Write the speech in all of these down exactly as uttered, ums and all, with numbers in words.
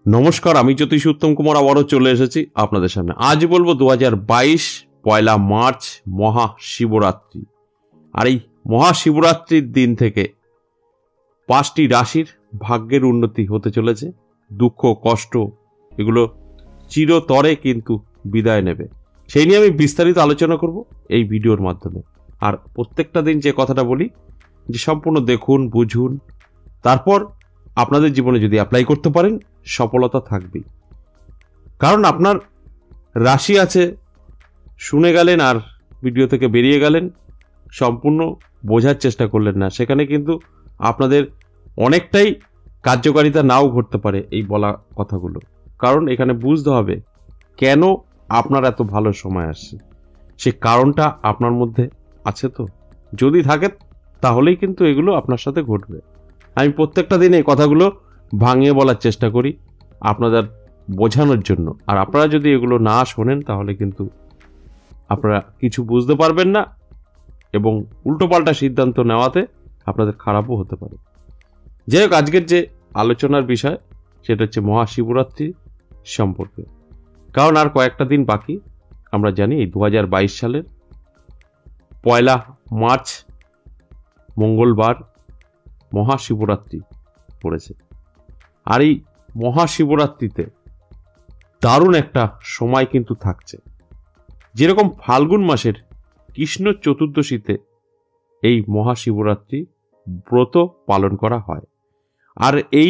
নমস্কার, আমি জ্যোতিষ উত্তম কুমার আবারও চলে এসেছি আপনাদের সামনে। আজ বলবো দু হাজার বাইশ পয়লা মার্চ মহাশিবরাত্রি। আর এই মহাশিবরাত্রির দিন থেকে পাঁচটি রাশির ভাগ্যের উন্নতি হতে চলেছে। দুঃখ কষ্ট এগুলো চিরতরে কিন্তু বিদায় নেবে। সেই নিয়ে আমি বিস্তারিত আলোচনা করব এই ভিডিওর মাধ্যমে। আর প্রত্যেকটা দিন যে কথাটা বলি যে সম্পূর্ণ দেখুন, বুঝুন, তারপর আপনাদের জীবনে যদি অ্যাপ্লাই করতে পারেন সফলতা থাকবেই। কারণ আপনার রাশি আছে, শুনে গেলেন আর ভিডিও থেকে বেরিয়ে গেলেন, সম্পূর্ণ বোঝার চেষ্টা করলেন না, সেখানে কিন্তু আপনাদের অনেকটাই কার্যকারিতা নাও ঘটতে পারে এই বলা কথাগুলো। কারণ এখানে বুঝতে হবে কেন আপনার এত ভালো সময় আসছে, সে কারণটা আপনার মধ্যে আছে। তো যদি থাকে তাহলেই কিন্তু এগুলো আপনার সাথে ঘটবে। আমি প্রত্যেকটা দিন এই কথাগুলো ভাঙিয়ে বলার চেষ্টা করি আপনাদের বোঝানোর জন্য। আর আপনারা যদি এগুলো না শোনেন তাহলে কিন্তু আপনারা কিছু বুঝতে পারবেন না এবং উল্টোপাল্টা সিদ্ধান্ত নেওয়াতে আপনাদের খারাপও হতে পারে। যাই হোক, আজকের যে আলোচনার বিষয় সেটা হচ্ছে মহাশিবরাত্রি সম্পর্কে। কারণ আর কয়েকটা দিন বাকি। আমরা জানি এই দু হাজার বাইশ সালের পয়লা মার্চ মঙ্গলবার মহাশিবরাত্রি পড়েছে। আর এই মহাশিবরাত্রিতে দারুণ একটা সময় কিন্তু থাকছে। যেরকম ফাল্গুন মাসের কৃষ্ণ চতুর্দশীতে এই মহাশিবরাত্রি ব্রত পালন করা হয়। আর এই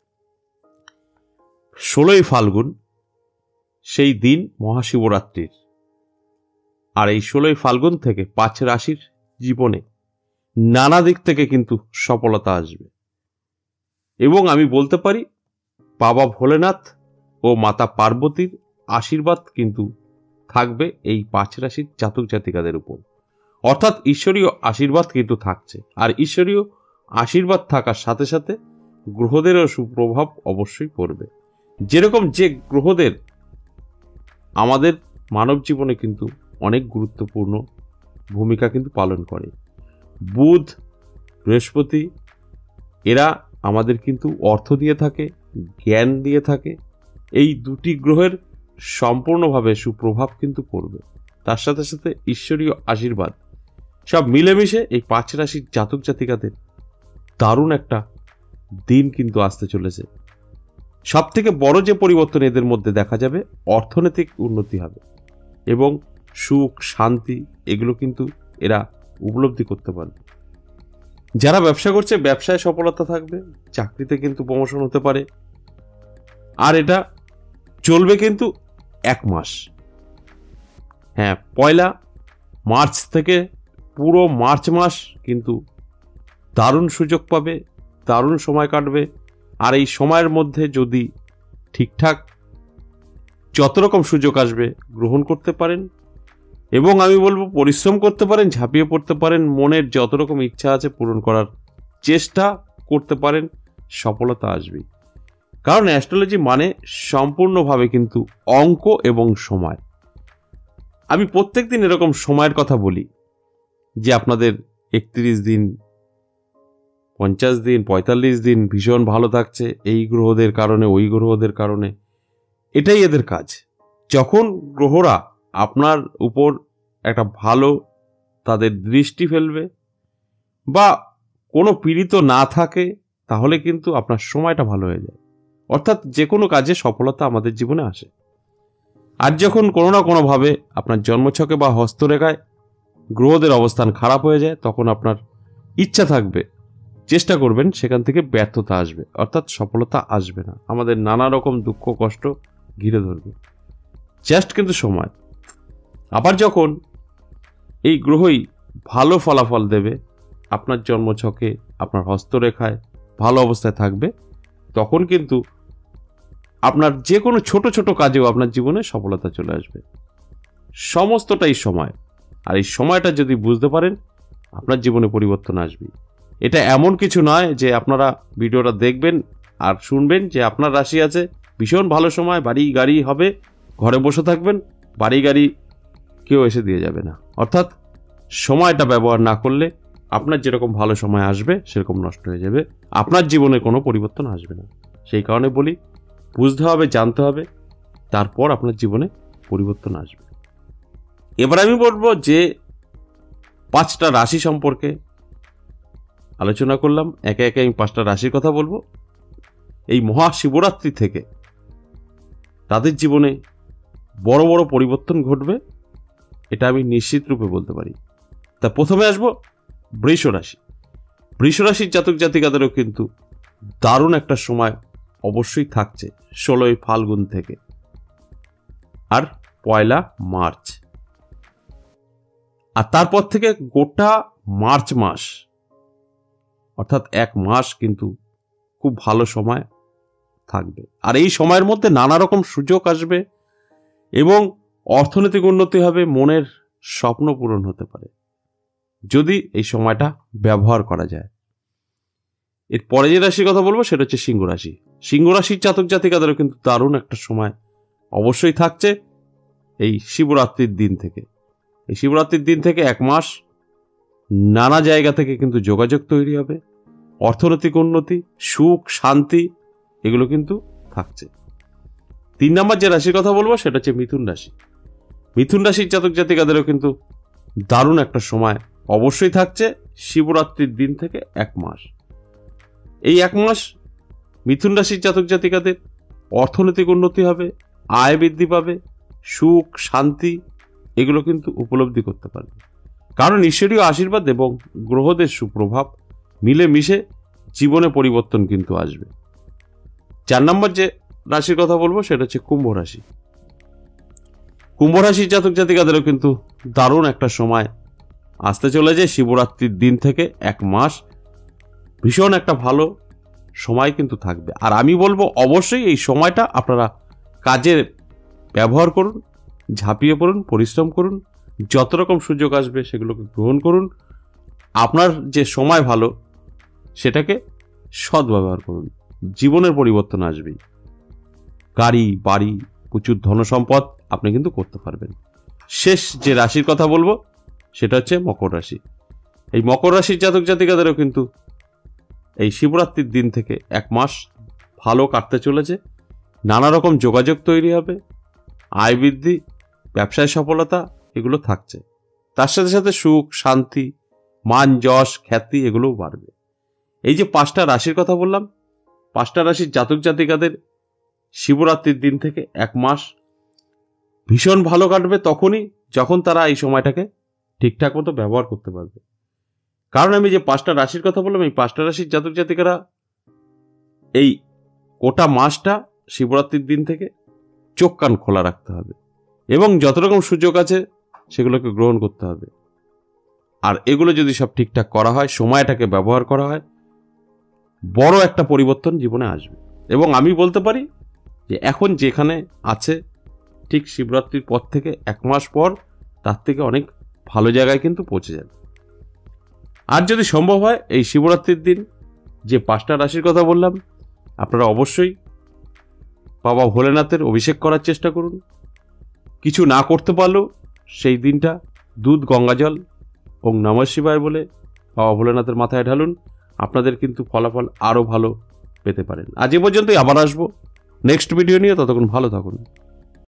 ষোলোই ফাল্গুন সেই দিন মহাশিবরাত্রির। আর এই ষোলোই ফাল্গুন থেকে পাঁচ রাশির জীবনে নানা দিক থেকে কিন্তু সফলতা আসবে। এবং আমি বলতে পারি বাবা ভোলেনাথ ও মাতা পার্বতীর আশীর্বাদ কিন্তু থাকবে এই পাঁচ রাশির জাতক জাতিকাদের উপর। অর্থাৎ ঈশ্বরীয় আশীর্বাদ কিন্তু থাকছে। আর ঈশ্বরীয় আশীর্বাদ থাকার সাথে সাথে গ্রহদেরও সুপ্রভাব অবশ্যই পড়বে। যেরকম যে গ্রহদের আমাদের মানব জীবনে কিন্তু অনেক গুরুত্বপূর্ণ ভূমিকা কিন্তু পালন করে। বুধ, বৃহস্পতি, এরা আমাদের কিন্তু অর্থ দিয়ে থাকে, জ্ঞান দিয়ে থাকে। এই দুটি গ্রহের সম্পূর্ণভাবে সুপ্রভাব কিন্তু পড়বে। তার সাথে সাথে ঈশ্বরীয় আশীর্বাদ সব মিলেমিশে এই পাঁচ রাশির জাতক জাতিকাদের দারুণ একটা দিন কিন্তু আসতে চলেছে। সব থেকে বড় যে পরিবর্তন এদের মধ্যে দেখা যাবে, অর্থনৈতিক উন্নতি হবে এবং সুখ শান্তি এগুলো কিন্তু এরা উপলব্ধি করতে পারবে। যারা ব্যবসা করছে ব্যবসায় সফলতা থাকবে, চাকরিতে কিন্তু প্রমোশন হতে পারে। আর এটা চলবে কিন্তু এক মাস। হ্যাঁ, পয়লা মার্চ থেকে পুরো মার্চ মাস কিন্তু দারুণ সুযোগ পাবে, দারুণ সময় কাটবে। আর এই সময়ের মধ্যে যদি ঠিকঠাক যত রকম সুযোগ আসবে গ্রহণ করতে পারেন এবং আমি বলবো পরিশ্রম করতে পারেন, ঝাঁপিয়ে পড়তে পারেন, মনের যত রকম ইচ্ছা আছে পূরণ করার চেষ্টা করতে পারেন, সফলতা আসবেই। কারণ অ্যাস্ট্রোলজি মানে সম্পূর্ণভাবে কিন্তু অঙ্ক এবং সময়। আমি প্রত্যেক দিন এরকম সময়ের কথা বলি যে আপনাদের একত্রিশ দিন, পঞ্চাশ দিন, পঁয়তাল্লিশ দিন ভীষণ ভালো থাকছে এই গ্রহদের কারণে, ওই গ্রহদের কারণে। এটাই এদের কাজ। যখন গ্রহরা আপনার উপর একটা ভালো তাদের দৃষ্টি ফেলবে বা কোনো পীড়িত না থাকে তাহলে কিন্তু আপনার সময়টা ভালো হয়ে যায়। অর্থাৎ যে কোনো কাজে সফলতা আমাদের জীবনে আসে। আর যখন কোনো না কোনোভাবে আপনার জন্মছকে বা হস্তরেখায় গ্রহদের অবস্থান খারাপ হয়ে যায় তখন আপনার ইচ্ছা থাকবে, চেষ্টা করবেন, সেখান থেকে ব্যর্থতা আসবে, অর্থাৎ সফলতা আসবে না। আমাদের নানা রকম দুঃখ কষ্ট ঘিরে ধরবে। জাস্ট কিন্তু সময়। আবার যখন এই গ্রহই ভালো ফলাফল দেবে, আপনার জন্মছকে আপনার হস্তরেখায় ভালো অবস্থায় থাকবে, তখন কিন্তু আপনার যে কোনো ছোট ছোট কাজেও আপনার জীবনে সফলতা চলে আসবে। সমস্তটাই সময়। আর এই সময়টা যদি বুঝতে পারেন আপনার জীবনে পরিবর্তন আসবে। এটা এমন কিছু নয় যে আপনারা ভিডিওটা দেখবেন আর শুনবেন যে আপনার রাশি আছে ভীষণ ভালো সময়, বাড়ি গাড়ি হবে, ঘরে বসে থাকবেন, বাড়ি গাড়ি কেউ এসে দিয়ে যাবে না। অর্থাৎ সময়টা ব্যবহার না করলে আপনার যেরকম ভালো সময় আসবে সেরকম নষ্ট হয়ে যাবে, আপনার জীবনে কোনো পরিবর্তন আসবে না। সেই কারণে বলি বুঝতে হবে, জানতে হবে, তারপর আপনার জীবনে পরিবর্তন আসবে। এবার আমি বলবো যে পাঁচটা রাশি সম্পর্কে আলোচনা করলাম, একে একে আমি পাঁচটা রাশির কথা বলবো। এই মহাশিবরাত্রি থেকে তাদের জীবনে বড় বড় পরিবর্তন ঘটবে, এটা আমি নিশ্চিত রূপে বলতে পারি। তা প্রথমে আসবো বৃষ রাশি। বৃষ রাশির জাতক জাতিকাদেরও কিন্তু দারুণ একটা সময় অবশ্যই থাকছে ষোলোই ফাল্গুন থেকে আর পয়লা মার্চ, আর তারপর থেকে গোটা মার্চ মাস অর্থাৎ এক মাস কিন্তু খুব ভালো সময় থাকবে। আর এই সময়ের মধ্যে নানা রকম সুযোগ আসবে এবং অর্থনৈতিক উন্নতি হবে, মনের স্বপ্ন পূরণ হতে পারে যদি এই সময়টা ব্যবহার করা যায়। এর পরে যে রাশির কথা বলবো সেটা হচ্ছে সিংহ রাশি। সিংহ রাশির জাতক জাতিকাদেরও কিন্তু দারুণ একটা সময় অবশ্যই থাকছে এই শিবরাত্রির দিন থেকে। এই শিবরাত্রির দিন থেকে এক মাস নানা জায়গা থেকে কিন্তু যোগাযোগ তৈরি হবে, অর্থনৈতিক উন্নতি, সুখ, শান্তি এগুলো কিন্তু থাকছে। তিন নম্বর যে রাশির কথা বলবো সেটা হচ্ছে মিথুন রাশি। মিথুন রাশির জাতক জাতিকাদেরও কিন্তু দারুণ একটা সময় অবশ্যই থাকছে শিবরাত্রির দিন থেকে এক মাস। এই এক মাস মিথুন রাশির জাতক জাতিকাদের অর্থনৈতিক উন্নতি হবে, আয় বৃদ্ধি পাবে, সুখ, শান্তি এগুলো কিন্তু উপলব্ধি করতে পারবে, কারণ ঈশ্বরীয় আশীর্বাদ এবং গ্রহদের সুপ্রভাব মিলেমিশে জীবনে পরিবর্তন কিন্তু আসবে। চার নম্বর যে রাশির কথা বলবো সেটা হচ্ছে কুম্ভ রাশি। কুম্ভ রাশির জাতক জাতিকাদেরও কিন্তু দারুণ একটা সময় আসতে চলেছে শিবরাত্রির দিন থেকে এক মাস, ভীষণ একটা ভালো সময় কিন্তু থাকবে। আর আমি বলবো অবশ্যই এই সময়টা আপনারা কাজে ব্যবহার করুন, ঝাঁপিয়ে পড়ুন, পরিশ্রম করুন, যত রকম সুযোগ আসবে সেগুলোকে গ্রহণ করুন। আপনার যে সময় ভালো সেটাকে সদ্ব্যবহার করুন, জীবনের পরিবর্তন আসবেই। গাড়ি, বাড়ি, প্রচুর ধনসম্পদ আপনি কিন্তু করতে পারবেন। শেষ যে রাশির কথা বলবো সেটা হচ্ছে মকর রাশি। এই মকর রাশির জাতক জাতিকাদেরও কিন্তু এই শিবরাত্রির দিন থেকে এক মাস ভালো কাটতে চলেছে, নানা রকম যোগাযোগ তৈরি হবে, আয় বৃদ্ধি, ব্যবসায় সফলতা এগুলো থাকছে। তার সাথে সাথে সুখ, শান্তি, মান, যশ, খ্যাতি এগুলোও বাড়বে। এই যে পাঁচটা রাশির কথা বললাম, পাঁচটা রাশির জাতক জাতিকাদের শিবরাত্রির দিন থেকে এক মাস ভীষণ ভালো কাটবে তখনই যখন তারা এই সময়টাকে ঠিকঠাক মতো ব্যবহার করতে পারবে। কারণ আমি যে পাঁচটা রাশির কথা বললাম, এই পাঁচটা রাশির জাতক জাতিকারা এই গোটা মাসটা শিবরাত্রির দিন থেকে চোখ কান খোলা রাখতে হবে এবং যত রকম সুযোগ আছে সেগুলোকে গ্রহণ করতে হবে। আর এগুলো যদি সব ঠিকঠাক করা হয়, সময়টাকে ব্যবহার করা হয়, বড় একটা পরিবর্তন জীবনে আসবে। এবং আমি বলতে পারি যে এখন যেখানে আছে ঠিক শিবরাত্রির পর থেকে এক মাস পর তার থেকে অনেক ভালো জায়গায় কিন্তু পৌঁছে যাবে। আর যদি সম্ভব হয় এই শিবরাত্রির দিন যে পাঁচটা রাশির কথা বললাম আপনারা অবশ্যই বাবা ভোলেনাথের অভিষেক করার চেষ্টা করুন। কিছু না করতে পারলেও সেই দিনটা দুধ, গঙ্গাজল ওং নমঃ শিবায় বলে বাবা ভোলেনাথের মাথায় ঢালুন, আপনাদের কিন্তু ফলাফল আরও ভালো পেতে পারেন। আজ এ পর্যন্তই, আবার আসবো নেক্সট ভিডিও নিয়ে, ততক্ষণ ভালো থাকুন।